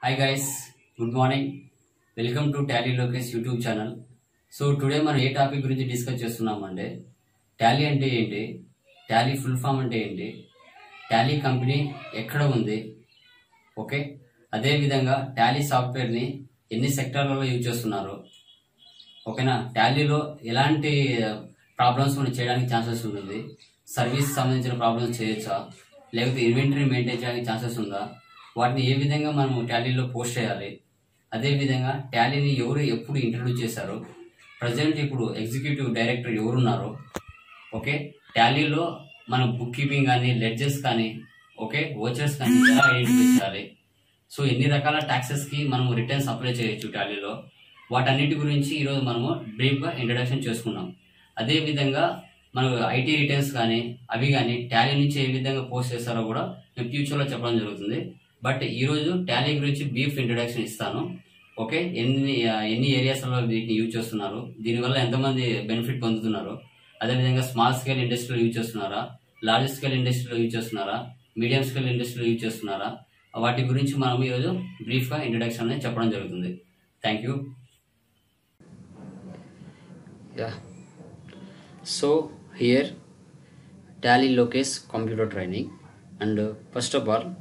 Hi guys, good morning. Welcome to Tally Lokesh YouTube channel. So today మనం ఏ topic గురించి discuss చేస్తున్నామంటే Tally అంటే ఏంటి, టాలీ ఫుల్ ఫామ్ అంటే ఏంటి, టాలీ కంపెనీ ఎక్కడ ఉంది, ఓకే, అదే విధంగా టాలీ సాఫ్ట్వేర్ని ఎన్ని సెక్టార్లలో యూజ్ చేస్తున్నారు, ఓకేనా, టాలీలో ఎలాంటి ప్రాబ్లమ్స్ మనం చేయడానికి ఛాన్సెస్ ఉంటుంది, సర్వీస్ సంబంధించిన ప్రాబ్లమ్స్ చేయొచ్చా, లేకపోతే ఇన్వెంటరీ మెయింటైన్ చేయడానికి ఛాన్సెస్ ఉందా, వాటిని ఏ విధంగా మనం టాలీలో పోస్ట్ చేయాలి, అదేవిధంగా టాలీని ఎవరు ఎప్పుడు ఇంట్రడ్యూస్ చేశారు, ప్రజెంట్ ఇప్పుడు ఎగ్జిక్యూటివ్ డైరెక్టర్ ఎవరున్నారు, ఓకే, టాలీలో మనం బుక్ కీపింగ్ కానీ లెడ్జర్స్ కానీ, ఓకే, ఓచర్స్ కానీ ఎలా ఐడెంటిఫై చేయాలి, సో ఎన్ని రకాల ట్యాక్సెస్కి మనం రిటర్న్స్ అప్లై చేయొచ్చు టాలీలో, వాటన్నిటి గురించి ఈరోజు మనము బ్రీఫ్గా ఇంట్రడక్షన్ చేసుకున్నాం. అదేవిధంగా మనకు ఐటీ రిటర్న్స్ కానీ అవి కానీ టాలీ నుంచి ఏ విధంగా పోస్ట్ చేస్తారో కూడా నేను ఫ్యూచర్లో చెప్పడం జరుగుతుంది. బట్ ఈరోజు టాలీ గురించి బ్రీఫ్ ఇంట్రడక్షన్ ఇస్తాను. ఓకే, ఎన్ని ఏరియాస్లో వీటిని యూజ్ చేస్తున్నారు, దీనివల్ల ఎంతమంది బెనిఫిట్ పొందుతున్నారు, అదేవిధంగా స్మాల్ స్కేల్ ఇండస్ట్రీలో యూజ్ చేస్తున్నారా, లార్జ్ స్కేల్ ఇండస్ట్రీలో యూజ్ చేస్తున్నారా, మీడియం స్కేల్ ఇండస్ట్రీలో యూజ్ చేస్తున్నారా, వాటి గురించి మనం ఈరోజు బ్రీఫ్గా ఇంట్రడక్షన్ అనేది చెప్పడం జరుగుతుంది. Thank you. So here Tally Lokesh computer training, and first of all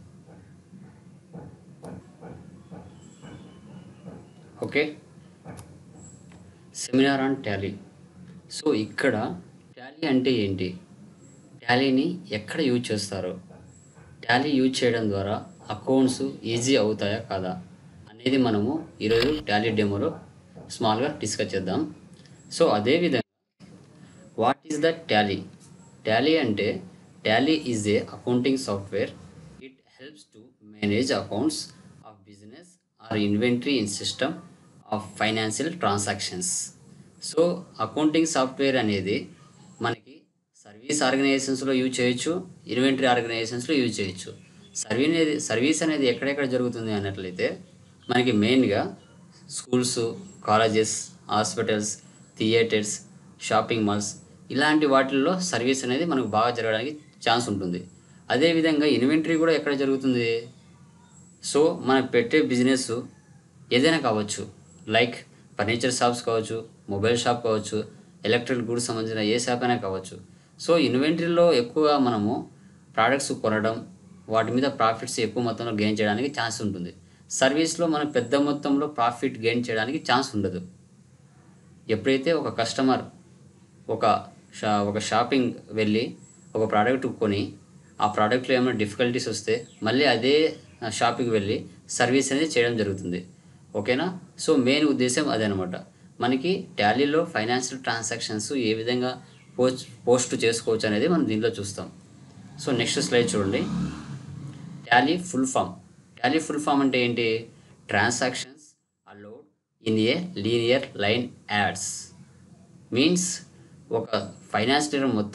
okay, seminar on Tally. So ఇక్కడ టాలీ అంటే ఏంటి, టాలీని ఎక్కడ యూజ్ చేస్తారు, టాలీ యూజ్ చేయడం ద్వారా అకౌంట్స్ ఈజీ అవుతాయా కాదా అనేది మనము ఈరోజు టాలీ డెమోలో స్మాల్గా డిస్కస్ చేద్దాం. సో అదేవిధంగా what is the Tally, Tally అంటే Tally is a accounting software. It helps to manage accounts of business or inventory in system of financial transactions. So accounting software అనేది మనకి సర్వీస్ ఆర్గనైజేషన్స్లో యూజ్ చేయొచ్చు, inventory ఆర్గనైజేషన్స్లో use చేయొచ్చు. Service అనేది ఎక్కడెక్కడ జరుగుతుంది అన్నట్లయితే మనకి మెయిన్గా schools, colleges, hospitals, theatres, shopping malls ఇలాంటి వాటిల్లో సర్వీస్ అనేది మనకు బాగా జరగడానికి ఛాన్స్ ఉంటుంది. అదేవిధంగా ఇన్వెంటరీ కూడా ఎక్కడ జరుగుతుంది, సో మనం పెట్టే బిజినెస్ ఏదైనా కావచ్చు, లైక్ ఫర్నిచర్ షాప్స్ కావచ్చు, మొబైల్ షాప్ కావచ్చు, ఎలక్ట్రికల్ గూడ్స్ సంబంధించిన ఏ షాప్ అయినా కావచ్చు. సో ఇన్వెంటరీలో ఎక్కువగా మనము ప్రోడక్ట్స్ కొనడం, వాటి మీద ప్రాఫిట్స్ ఎక్కువ మొత్తంలో గెయిన్ చేయడానికి ఛాన్స్ ఉంటుంది. సర్వీస్లో మనం పెద్ద మొత్తంలో ప్రాఫిట్ గెయిన్ చేయడానికి ఛాన్స్ ఉండదు. ఎప్పుడైతే ఒక కస్టమర్ ఒక షాపింగ్ వెళ్ళి ఒక ప్రోడక్ట్ కొని ఆ ప్రోడక్ట్లో ఏమైనా డిఫికల్టీస్ వస్తే మళ్ళీ అదే షాపింగ్ వెళ్ళి సర్వీస్ అనేది చేయడం జరుగుతుంది. ఓకేనా, సో మెయిన్ ఉద్దేశం అదనమాట. మనకి టాలీలో ఫైనాన్షియల్ ట్రాన్సాక్షన్స్ ఏ విధంగా పోస్ట్ చేసుకోవచ్చు అనేది మనం దీంట్లో చూస్తాం. సో నెక్స్ట్ స్లైడ్ చూడండి. టాలీ ఫుల్ ఫామ్ అంటే ఏంటి, transactions allowed in a linear line ads. Means ఒక ఫైనాన్స్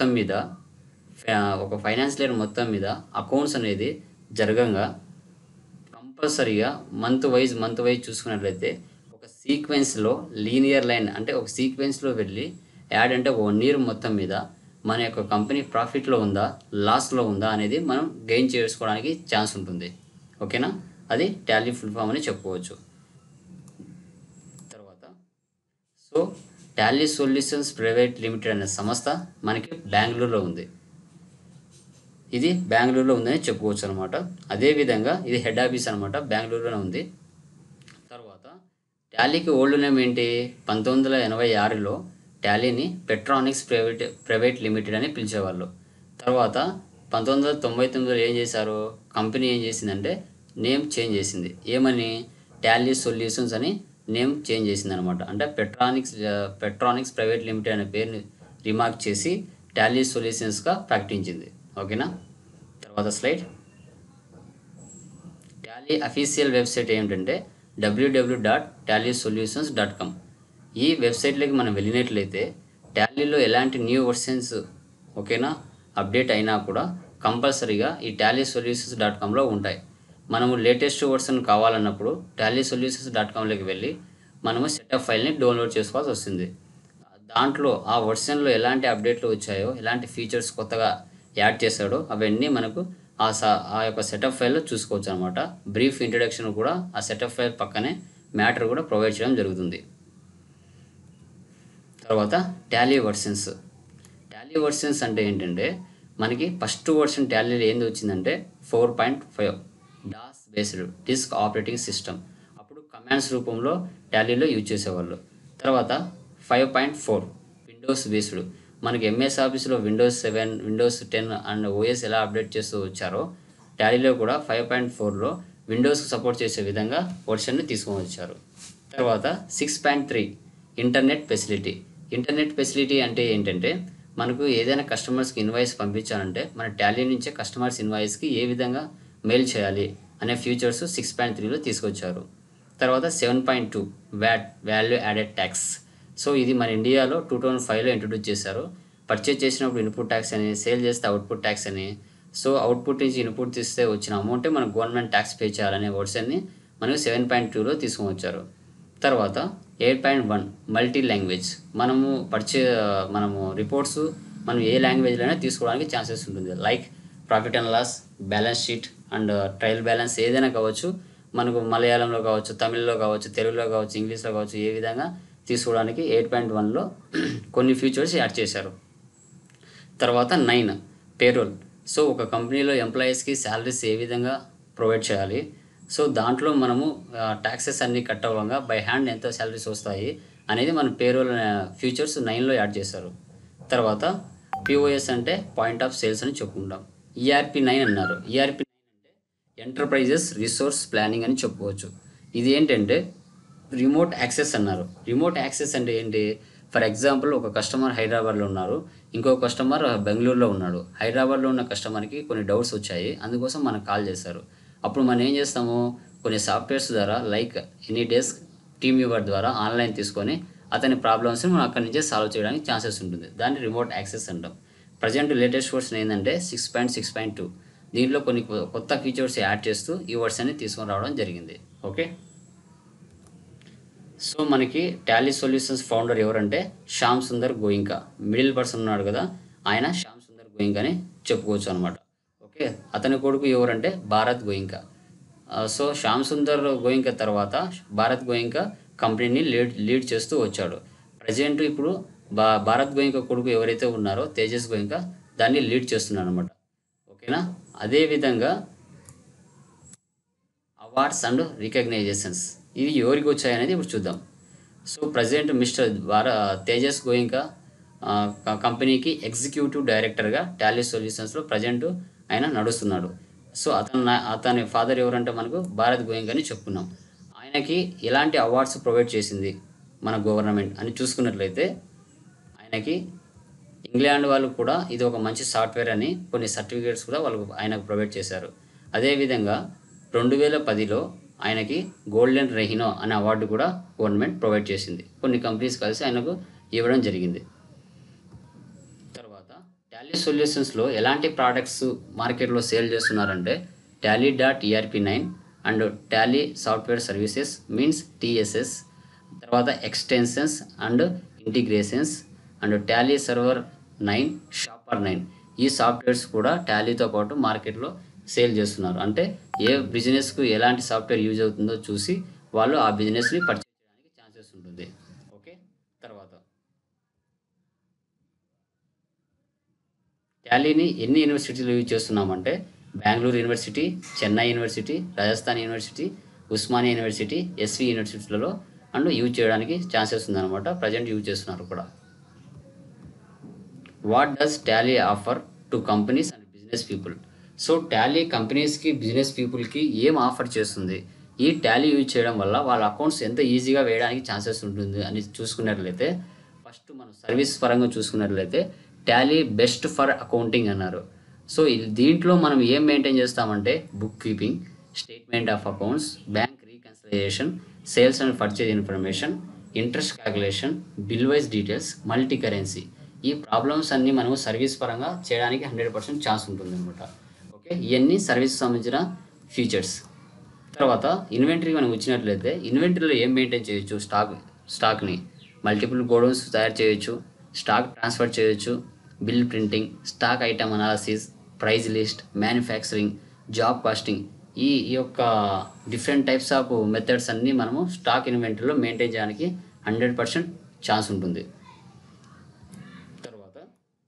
ఇయర్ మొత్తం మీద అకౌంట్స్ అనేది జరగంగా కంపల్సరీగా మంత్ వైజ్ చూసుకున్నట్లయితే ఒక సీక్వెన్స్లో లీనియర్ లైన్ అంటే ఒక సీక్వెన్స్లో వెళ్ళి యాడ్ అంటే 1 year మొత్తం మీద మన యొక్క కంపెనీ ప్రాఫిట్లో ఉందా లాస్లో ఉందా అనేది మనం గెయిన్ చేసుకోవడానికి ఛాన్స్ ఉంటుంది. ఓకేనా, అది టాలీ ఫుల్ ఫామ్ అని చెప్పుకోవచ్చు. తర్వాత so Tally solutions private limited అనే సంస్థ మనకి బెంగళూరులో ఉంది. ఇది బెంగళూరులో ఉందని చెప్పుకోవచ్చు అనమాట. అదేవిధంగా ఇది హెడ్ ఆఫీస్ అనమాట, బెంగళూరులోనే ఉంది. తర్వాత టాలీకి ఓల్డ్ నేమ్ ఏంటి, 1986లో టాలీని పెట్రానిక్స్ ప్రైవేట్ లిమిటెడ్ అని పిలిచేవాళ్ళు. తర్వాత 1999లో ఏం చేశారు, కంపెనీ ఏం చేసిందంటే నేమ్ చేంజ్ చేసింది. ఏమని, టాలీ సొల్యూషన్స్ అని నేమ్ చేంజ్ చేసింది అనమాట. అంటే పెట్రానిక్స్ ప్రైవేట్ లిమిటెడ్ అనే పేరుని రిమార్క్ చేసి టాలీ సొల్యూషన్స్గా ప్రకటించింది. ఓకేనా, తర్వాత స్లైడ్. టాలీ అఫీషియల్ వెబ్సైట్ ఏంటంటే www.tallysolutions.com. ఈ వెబ్సైట్లోకి మనం వెళ్ళినట్లయితే టాలీలో ఎలాంటి న్యూ వర్షన్స్ ఓకేనా అప్డేట్ అయినా కూడా కంపల్సరీగా ఈ tallysolutions.comలో ఉంటాయి. మనము లేటెస్ట్ వర్షన్ కావాలన్నప్పుడు tallysolutions.comలోకి వెళ్ళి మనము సెటప్ ఫైల్ని డౌన్లోడ్ చేసుకోవాల్సి వస్తుంది. దాంట్లో ఆ వర్షన్లో ఎలాంటి అప్డేట్లు వచ్చాయో, ఎలాంటి ఫీచర్స్ కొత్తగా యాడ్ చేశాడో అవన్నీ మనకు ఆ యొక్క సెటప్ ఫైల్లో చూసుకోవచ్చు అనమాట. బ్రీఫ్ ఇంట్రడక్షన్ కూడా ఆ సెటప్ ఫైల్ పక్కనే మ్యాటర్ కూడా ప్రొవైడ్ చేయడం జరుగుతుంది. తర్వాత టాలీ వర్షన్స్. టాలీ వర్షన్స్ అంటే ఏంటంటే మనకి ఫస్ట్ వర్షన్ టాలీలో ఏంది వచ్చిందంటే 4.5 DOS based disk operating system. అప్పుడు కమాండ్స్ రూపంలో టాలీలో యూజ్ చేసేవాళ్ళు. తర్వాత 5.4 విండోస్ బేస్డ్. మనకి ఎంఎస్ ఆఫీస్లో విండోస్ 7, విండోస్ 10 అండ్ ఓఎస్ ఎలా అప్డేట్ చేస్తూ వచ్చారో టాలీలో కూడా 5.4లో విండోస్కి సపోర్ట్ చేసే విధంగా వర్షన్ని తీసుకొని వచ్చారు. తర్వాత 6.3 ఇంటర్నెట్ ఫెసిలిటీ. ఇంటర్నెట్ ఫెసిలిటీ అంటే ఏంటంటే మనకు ఏదైనా కస్టమర్స్కి ఇన్వాయిస్ పంపించాలంటే మన టాలీ నుంచే కస్టమర్స్ ఇన్వాయిస్కి ఏ విధంగా మెయిల్ చేయాలి అనే ఫీచర్స్ 6.3లో తీసుకొచ్చారు. తర్వాత 7.2 వాల్యూ యాడెడ్ ట్యాక్స్. సో ఇది మన ఇండియాలో 2005లో ఇంట్రొడ్యూస్ చేశారు. పర్చేజ్ చేసినప్పుడు ఇన్పుట్ ట్యాక్స్ అని, సేల్ చేస్తే అవుట్పుట్ ట్యాక్స్ అని. సో అవుట్పుట్ నుంచి ఇన్పుట్ తీస్తే వచ్చిన అమౌంటే మనం గవర్నమెంట్ ట్యాక్స్ పే చేయాలనే వర్డ్స్ అన్ని మనకు 7.2లో తీసుకొని వచ్చారు. తర్వాత 8.1 మల్టీ లాంగ్వేజ్. మనము రిపోర్ట్స్ మనం ఏ లాంగ్వేజ్లోనే తీసుకోవడానికి ఛాన్సెస్ ఉంటుంది. Like profit and loss, balance sheet and trial balance ఏదైనా కావచ్చు. మనకు మలయాళంలో కావచ్చు, తమిళ్లో కావచ్చు, తెలుగులో కావచ్చు, ఇంగ్లీష్లో కావచ్చు, ఏ విధంగా తీసుకోవడానికి 8.1లో కొన్ని ఫీచర్స్ యాడ్ చేశారు. తర్వాత 9 పేరోల్. సో ఒక కంపెనీలో ఎంప్లాయీస్కి శాలరీస్ ఏ విధంగా ప్రొవైడ్ చేయాలి, సో దాంట్లో మనము ట్యాక్సెస్ అన్నీ కట్ అవ్వగా బై హ్యాండ్ ఎంత శాలరీస్ వస్తాయి అనేది మన పేరోల్ ఫీచర్స్ 9లో యాడ్ చేశారు. తర్వాత పిఓఎస్ అంటే పాయింట్ ఆఫ్ సేల్స్ అని చెప్పుకుంటాం. ఈఆర్పి 9 అన్నారు. ఈఆర్పి 9 అంటే ఎంటర్ప్రైజెస్ రిసోర్స్ ప్లానింగ్ అని చెప్పుకోవచ్చు. ఇది ఏంటంటే రిమోట్ యాక్సెస్ అన్నారు. రిమోట్ యాక్సెస్ అంటే ఏంటి? ఫర్ ఎగ్జాంపుల్ ఒక కస్టమర్ హైదరాబాద్లో ఉన్నారు, ఇంకో కస్టమర్ బెంగళూరులో ఉన్నాడు. హైదరాబాద్లో ఉన్న కస్టమర్కి కొన్ని డౌట్స్ వచ్చాయి, అందుకోసం మనకు కాల్ చేశారు. అప్పుడు మనం ఏం చేస్తాము, కొన్ని సాఫ్ట్వేర్స్ ద్వారా లైక్ ఎనీడెస్క్, టీమ్వ్యూవర్ ద్వారా ఆన్లైన్ తీసుకొని అతని ప్రాబ్లమ్స్ని మనం అక్కడి నుంచే సాల్వ్ చేయడానికి ఛాన్సెస్ ఉంటుంది. దాన్ని రిమోట్ యాక్సెస్ అంటాం. ప్రజెంట్ లేటెస్ట్ వర్షన్ ఏంటంటే 6.6.2. దీంట్లో కొన్ని కొత్త ఫీచర్స్ యాడ్ చేస్తూ ఈ వర్షన్ని తీసుకొని రావడం జరిగింది. ఓకే, సో మనకి టాలీ సొల్యూషన్స్ ఫౌండర్ ఎవరంటే శ్యామ్ సుందర్ గోయింకా. మిడిల్ పర్సన్ ఉన్నాడు కదా, ఆయన శ్యామ్ సుందర్ గోయింకా అని చెప్పుకోవచ్చు అనమాట. ఓకే, అతని కొడుకు ఎవరంటే భారత్ గోయింకా. సో శ్యామ్ సుందర్ గోయింకా తర్వాత భారత్ గోయింకా కంపెనీని లీడ్ చేస్తూ వచ్చాడు. ప్రజెంట్ ఇప్పుడు భారత్ గోయింకా కొడుకు ఎవరైతే ఉన్నారో తేజస్ గోయింకా దాన్ని లీడ్ చేస్తున్నాడు అనమాట. ఓకేనా, అదేవిధంగా అవార్డ్స్ అండ్ రికగ్నైజేషన్స్ ఇవి ఎవరికి వచ్చాయనేది ఇప్పుడు చూద్దాం. So present mister Tejas Goenka కంపెనీకి ఎగ్జిక్యూటివ్ డైరెక్టర్గా టాలీ సొల్యూషన్స్లో ప్రజెంట్ ఆయన నడుస్తున్నాడు. సో అతని ఫాదర్ ఎవరంటే మనకు భారత్ గోయింకా అని చెప్పుకున్నాం. ఆయనకి ఎలాంటి అవార్డ్స్ ప్రొవైడ్ చేసింది మన గవర్నమెంట్ అని చూసుకున్నట్లయితే ఆయనకి ఇంగ్లాండ్ వాళ్ళు కూడా ఇది ఒక మంచి సాఫ్ట్వేర్ అని కొన్ని సర్టిఫికేట్స్ కూడా ఆయనకు ప్రొవైడ్ చేశారు. అదేవిధంగా 2010లో ఆయనకి గోల్డెన్ రెహినో అనే అవార్డు కూడా గవర్నమెంట్ ప్రొవైడ్ చేసింది. కొన్ని కంపెనీస్ కలిసి ఆయనకు ఇవ్వడం జరిగింది. తర్వాత టాలీ సొల్యూషన్స్లో ఎలాంటి ప్రోడక్ట్స్ మార్కెట్లో సేల్ చేస్తున్నారంటే tally.erp9 and Tally software services means TSS, తర్వాత extensions and integrations and Tally server 9, shopper 9 ఈ సాఫ్ట్వేర్స్ కూడా టాలీతో పాటు మార్కెట్లో సేల్ చేస్తున్నారు. అంటే ఏ బిజినెస్కు ఎలాంటి సాఫ్ట్వేర్ యూజ్ అవుతుందో చూసి వాళ్ళు ఆ బిజినెస్ని పర్చేజ్ చేయడానికి ఛాన్సెస్ ఉంటుంది. ఓకే, తర్వాత టాలీని ఎన్ని యూనివర్సిటీలు యూజ్ చేస్తున్నామంటే Bengaluru university, Chennai university, Rajasthan university, Osmania university, SV యూనివర్సిటీలలో అండ్ యూజ్ చేయడానికి ఛాన్సెస్ ఉందన్నమాట. ప్రజెంట్ యూజ్ చేస్తున్నారు కూడా. What does Tally offer to companies and business people? So Tally కంపెనీస్కి, బిజినెస్ పీపుల్కి ఏం ఆఫర్ చేస్తుంది, ఈ టాలీ యూజ్ చేయడం వల్ల వాళ్ళ అకౌంట్స్ ఎంత ఈజీగా వేయడానికి ఛాన్సెస్ ఉంటుంది అని చూసుకున్నట్లయితే ఫస్ట్ మనం సర్వీస్ పరంగా చూసుకున్నట్లయితే టాలీ బెస్ట్ ఫర్ అకౌంటింగ్ అన్నారు. సో దీంట్లో మనం ఏం మెయింటైన్ చేస్తామంటే book keeping, statement of accounts, bank reconciliation, sales and purchase information, interest calculation, bill wise details, multi currency. ఈ ప్రాబ్లమ్స్ అన్నీ మనము సర్వీస్ పరంగా చేయడానికి 100% ఛాన్స్ ఉంటుంది అనమాట. ఓకే, ఇవన్నీ సర్వీస్కి సంబంధించిన ఫీచర్స్. తర్వాత ఇన్వెంటరీ మనం వచ్చినట్లయితే ఇన్వెంటరీలో ఏం మెయింటైన్ చేయొచ్చు, స్టాక్ని మల్టిపుల్ గోడౌన్స్ తయారు చేయొచ్చు, స్టాక్ ట్రాన్స్ఫర్ చేయొచ్చు, bill printing, stock item analysis, price list, manufacturing, job costing, ఈ యొక్క డిఫరెంట్ టైప్స్ ఆఫ్ మెథడ్స్ అన్నీ మనము స్టాక్ ఇన్వెంటరీలో మెయింటైన్ చేయడానికి 100% ఛాన్స్ ఉంటుంది. తర్వాత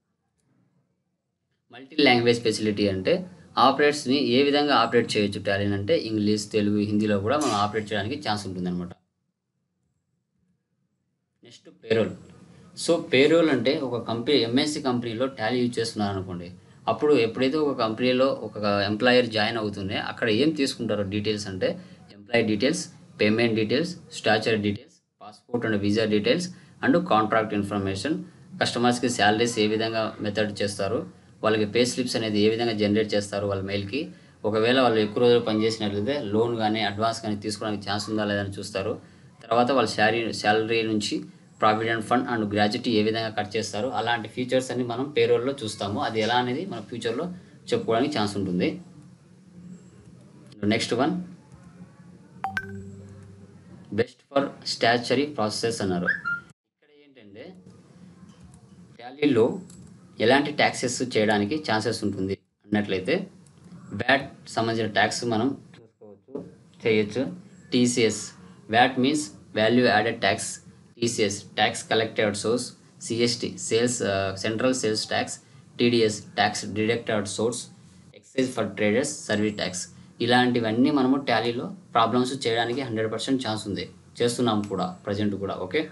మల్టీ లాంగ్వేజ్ ఫెసిలిటీ అంటే ఆపరేట్స్ని ఏ విధంగా ఆపరేట్ చేయొచ్చు టాలీని అంటే ఇంగ్లీష్, తెలుగు, హిందీలో కూడా మనం ఆపరేట్ చేయడానికి ఛాన్స్ ఉంటుంది అనమాట. Next payroll. సో పేరోల్ అంటే ఒక కంపెనీ ఎంఎస్సి కంపెనీలో టాలీ యూజ్ చేస్తున్నారు అనుకోండి, అప్పుడు ఎప్పుడైతే ఒక కంపెనీలో ఒక ఎంప్లాయర్ జాయిన్ అవుతుండే అక్కడ ఏం తీసుకుంటారో డీటెయిల్స్ అంటే employee details, payment details, statutory details, passport and visa details and contract information, కస్టమర్స్కి శాలరీస్ ఏ విధంగా మెథడ్ చేస్తారు, వాళ్ళకి పే స్లిప్స్ అనేది ఏ విధంగా జనరేట్ చేస్తారు వాళ్ళ మెయిల్కి, ఒకవేళ వాళ్ళు ఎక్కువ రోజులు పనిచేసినట్లయితే లోన్ కానీ అడ్వాన్స్ కానీ తీసుకోవడానికి ఛాన్స్ ఉందా లేదని చూస్తారు. తర్వాత వాళ్ళ శాలరీ నుంచి ప్రావిడెంట్ ఫండ్ అండ్ గ్రాట్యుటీ ఏ విధంగా కట్ చేస్తారు, అలాంటి ఫీచర్స్ అన్ని మనం పేరోల్లో చూస్తాము. అది ఎలా అనేది మన ఫ్యూచర్లో చెప్పుకోవడానికి ఛాన్స్ ఉంటుంది. Next one best for statutory process అన్నారు. ఇక్కడ ఏంటంటే టాలీలో ఎలాంటి ట్యాక్సెస్ చేయడానికి ఛాన్సెస్ ఉంటుంది అన్నట్లయితే వ్యాట్ సంబంధించిన ట్యాక్స్ మనం చేయొచ్చు. TCS, VAT means value added tax. TCS, tax collected source. CST, central sales tax. TDS, tax deducted source. Excise for traders, service tax. ఇలాంటివన్నీ మనము టాలీలో ప్రాబ్లమ్స్ చేయడానికి 100% ఛాన్స్ ఉంది, చేస్తున్నాం కూడా ప్రజెంట్ కూడా. ఓకే,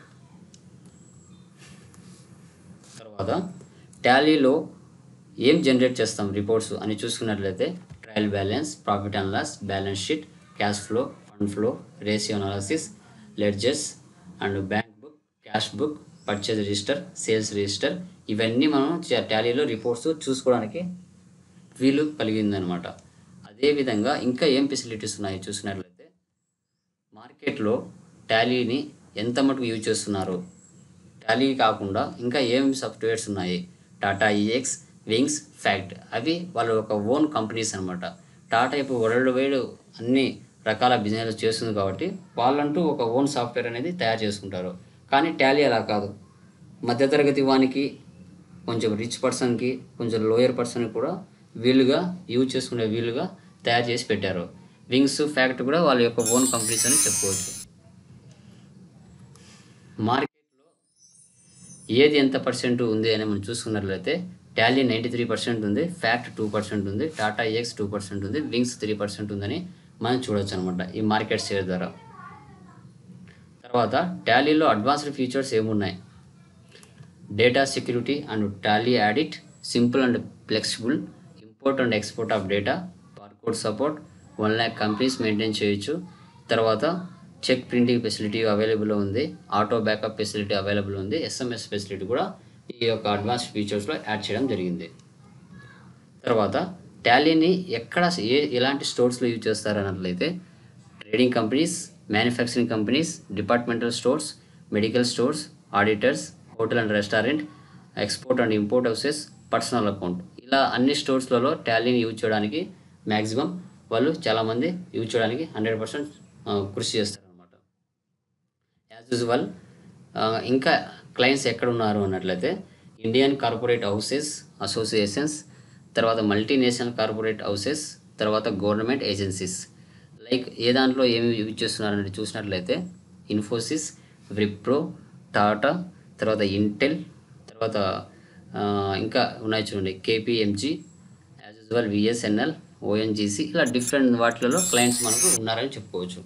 తర్వాత టాలీలో ఏం జనరేట్ చేస్తాం రిపోర్ట్స్ అని చూసుకున్నట్లయితే trial balance, profit and loss, balance sheet, cash flow, fund flow, ratio analysis, ledgers and bank book, cash book, purchase register, sales register. ఇవన్నీ మనం టాలీలో రిపోర్ట్స్ చూసుకోవడానికి వీలు కలిగిందనమాట. అదేవిధంగా ఇంకా ఏం ఫెసిలిటీస్ ఉన్నాయి చూసినట్లయితే మార్కెట్లో టాలీని ఎంత మటుకు యూజ్ చేస్తున్నారు, టాలీ కాకుండా ఇంకా ఏం సాఫ్ట్వేర్స్ ఉన్నాయి, టాటా ఈఎక్స్, వింగ్స్, ఫ్యాక్ట్, అవి వాళ్ళ ఒక ఓన్ కంపెనీస్ అనమాట. టాటా ఇప్పుడు వరల్డ్ వైడ్ అన్ని రకాల బిజినెస్ చేస్తుంది కాబట్టి వాళ్ళంటూ ఒక ఓన్ సాఫ్ట్వేర్ అనేది తయారు చేసుకుంటారు. కానీ టాలీ అలా కాదు, మధ్యతరగతి వానికి, కొంచెం రిచ్ పర్సన్కి, కొంచెం లోయర్ పర్సన్కి కూడా వీలుగా యూజ్ చేసుకునే వీలుగా తయారు చేసి పెట్టారు. వింగ్స్, ఫ్యాక్ట్ కూడా వాళ్ళ యొక్క ఓన్ కంపెనీస్ అని చెప్పుకోవచ్చు. మార్కెట్లో ఏది ఎంత పర్సెంట్ ఉంది అని మనం చూసుకున్నట్లయితే టాలీ 93% ఉంది, ఫ్యాక్ట్ 2% ఉంది, టాటా ఈఎక్స్ 2% ఉంది, వింగ్స్ 3% ఉందని మనం చూడవచ్చు అనమాట ఈ మార్కెట్ షేర్ ద్వారా. తర్వాత టాలీలో అడ్వాన్స్డ్ ఫీచర్స్ ఏమున్నాయి, data security and Tally audit, simple and flexible, import and export of data, barcode support, 1 lakh companies maintain చేయొచ్చు. తర్వాత చెక్ ప్రింటింగ్ ఫెసిలిటీ అవైలబుల్ ఉంది, ఆటో బ్యాకప్ ఫెసిలిటీ అవైలబుల్ ఉంది, ఎస్ఎంఎస్ ఫెసిలిటీ కూడా ఈ యొక్క అడ్వాన్స్డ్ ఫీచర్స్లో యాడ్ చేయడం జరిగింది. తర్వాత టాలీని ఎక్కడ ఎలాంటి స్టోర్స్లో యూజ్ చేస్తారు అన్నట్లయితే trading companies, manufacturing companies, departmental stores, medical stores, auditors, hotel and restaurant, export and import houses, personal account, ఇలా అన్ని స్టోర్స్లలో టాలీని యూజ్ చేయడానికి మ్యాక్సిమం వాళ్ళు చాలామంది యూజ్ చేయడానికి 100% కృషి చేస్తారు అనమాట. యాజ్ యూజువల్ ఇంకా క్లయింట్స్ ఎక్కడ ఉన్నారు అన్నట్లయితే ఇండియన్ కార్పొరేట్ హౌసెస్ అసోసియేషన్స్, తర్వాత మల్టీనేషనల్ కార్పొరేట్ హౌసెస్, తర్వాత గవర్నమెంట్ ఏజెన్సీస్. లైక్ ఏ దాంట్లో ఏమి యూజ్ చేస్తున్నారని చూసినట్లయితే ఇన్ఫోసిస్, విప్రో, టాటా, తర్వాత ఇంటెల్, తర్వాత ఇంకా ఉన్నాయి చూడండి KPMG, as usual VSNL, ONGC, ఇలా డిఫరెంట్ వాటిలలో క్లయింట్స్ మనకు ఉన్నారని చెప్పుకోవచ్చు.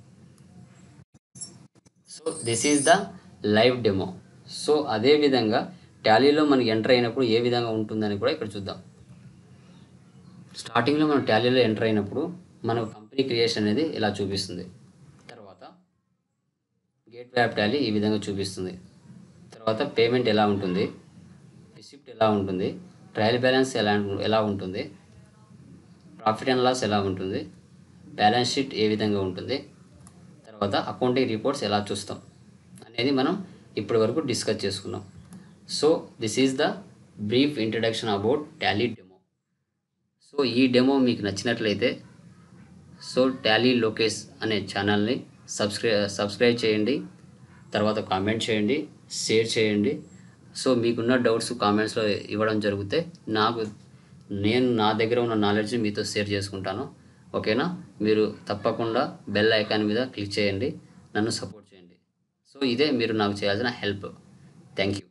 So this is the live demo. సో అదేవిధంగా టాలీలో మనకి ఎంటర్ అయినప్పుడు ఏ విధంగా ఉంటుందని కూడా ఇక్కడ చూద్దాం. స్టార్టింగ్లో మనం టాలీలో ఎంటర్ అయినప్పుడు మన కంపెనీ క్రియేషన్ అనేది ఇలా చూపిస్తుంది. తర్వాత గేట్వే ఆఫ్ టాలీ ఈ విధంగా చూపిస్తుంది. తర్వాత పేమెంట్ ఎలా ఉంటుంది, రిసిప్ట్ ఎలా ఉంటుంది, ట్రయల్ బ్యాలెన్స్ ఎలా ఉంటుంది, ప్రాఫిట్ అండ్ లాస్ ఎలా ఉంటుంది, బ్యాలెన్స్ షీట్ ఏ విధంగా ఉంటుంది, తర్వాత అకౌంటింగ్ రిపోర్ట్స్ ఎలా చూస్తాం అనేది మనం ఇప్పటి వరకు డిస్కస్ చేసుకున్నాం. So this is the brief introduction about Tally demo. So ఈ డెమో మీకు నచ్చినట్లయితే సో టాలీ లోకేష్ అనే ఛానల్ని సబ్స్క్రైబ్ చేయండి, తర్వాత కామెంట్ చేయండి, షేర్ చేయండి. సో మీకున్న డౌట్స్ కామెంట్స్లో ఇవ్వడం జరిగితే నాకు నేను నా దగ్గర ఉన్న నాలెడ్జ్ని మీతో షేర్ చేసుకుంటాను. ఓకేనా? మీరు తప్పకుండా బెల్ ఐకాన్ మీద క్లిక్ చేయండి. నన్ను సపోర్ట్ చేయండి. సో ఇదే మీరు నాకు చేయాల్సిన హెల్ప్. Thank you.